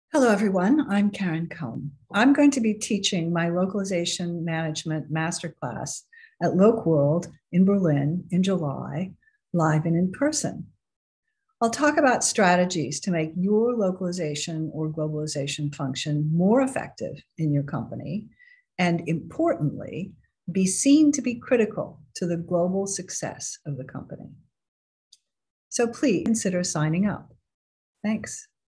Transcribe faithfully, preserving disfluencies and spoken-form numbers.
Hello, everyone. I'm Karen Combe. I'm going to be teaching my Localization Management Master Class at LocWorld in Berlin in July, live and in person. I'll talk about strategies to make your localization or globalization function more effective in your company, and importantly, be seen to be critical to the global success of the company. So please consider signing up. Thanks.